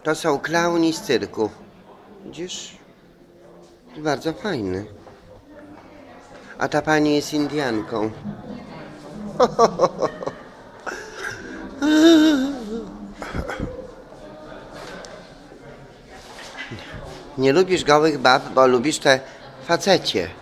To są klauni z cyrku. Widzisz? Bardzo fajny. A ta pani jest Indianką. Nie lubisz gołych bab, bo lubisz te facecie.